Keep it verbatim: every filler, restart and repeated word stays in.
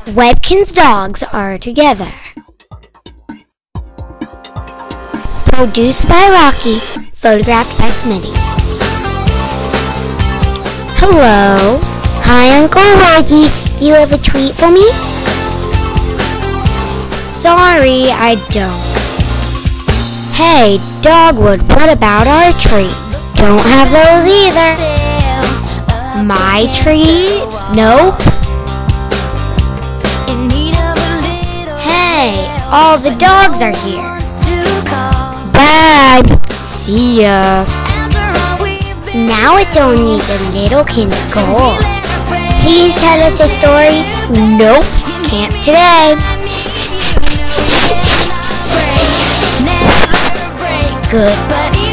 Webkinz dogs are together. Produced by Rocky, photographed by Smitty. Hello. Hi, Uncle Reggie. Do you have a treat for me? Sorry, I don't. Hey, Dogwood, what about our treat? Don't have those either. My treat? Nope. Hey, all the dogs are here. Bye. See ya. Now it's only the little kin's goal. Please tell us a story. Nope, can't today. Good.